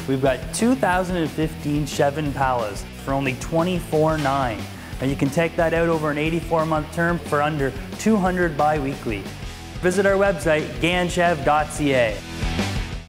We've got 2015 Chev Impalas for only $24,900. And you can take that out over an 84-month term for under $200 bi-weekly. Visit our website, ganchev.ca.